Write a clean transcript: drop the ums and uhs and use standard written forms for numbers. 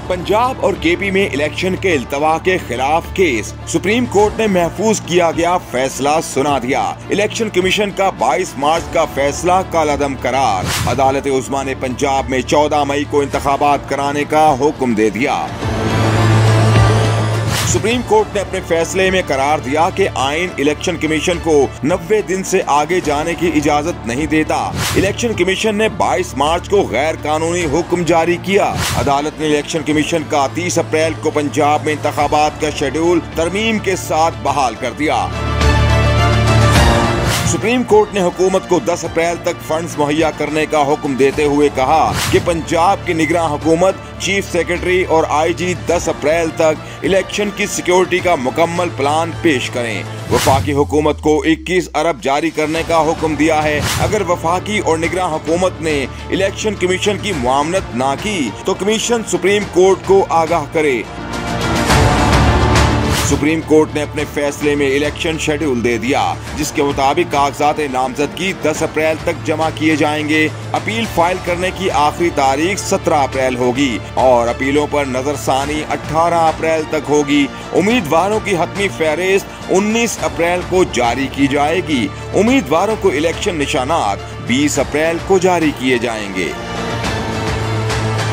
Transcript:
पंजाब और केपी में इलेक्शन के इल्तवा के खिलाफ केस, सुप्रीम कोर्ट ने महफूज किया गया फैसला सुना दिया। इलेक्शन कमीशन का 22 मार्च का फैसला कालादम करार। अदालत उज़्मा ने पंजाब में 14 मई को इंतखाबात कराने का हुक्म दे दिया। सुप्रीम कोर्ट ने अपने फैसले में करार दिया कि आईन इलेक्शन कमीशन को 90 दिन से आगे जाने की इजाजत नहीं देता। इलेक्शन कमीशन ने 22 मार्च को गैर कानूनी हुक्म जारी किया। अदालत ने इलेक्शन कमीशन का 30 अप्रैल को पंजाब में इंतखाबात का शेड्यूल तरमीम के साथ बहाल कर दिया। सुप्रीम कोर्ट ने हुकूमत को 10 अप्रैल तक फंड्स मुहैया करने का हुक्म देते हुए कहा कि पंजाब की निगरान हुकूमत, चीफ सेक्रेटरी और आईजी 10 अप्रैल तक इलेक्शन की सिक्योरिटी का मुकम्मल प्लान पेश करें। वफाकी हुकूमत को 21 अरब जारी करने का हुक्म दिया है। अगर वफाकी और निगरान हुकूमत ने इलेक्शन कमीशन की मुआवनत ना की तो कमीशन सुप्रीम कोर्ट को आगाह करे। सुप्रीम कोर्ट ने अपने फैसले में इलेक्शन शेड्यूल दे दिया, जिसके मुताबिक कागजात नामजदगी 10 अप्रैल तक जमा किए जाएंगे। अपील फाइल करने की आखिरी तारीख 17 अप्रैल होगी और अपीलों पर नजरसानी 18 अप्रैल तक होगी। उम्मीदवारों की हतमी फहरिस्त 19 अप्रैल को जारी की जाएगी। उम्मीदवारों को इलेक्शन निशानात 20 अप्रैल को जारी किए जाएंगे।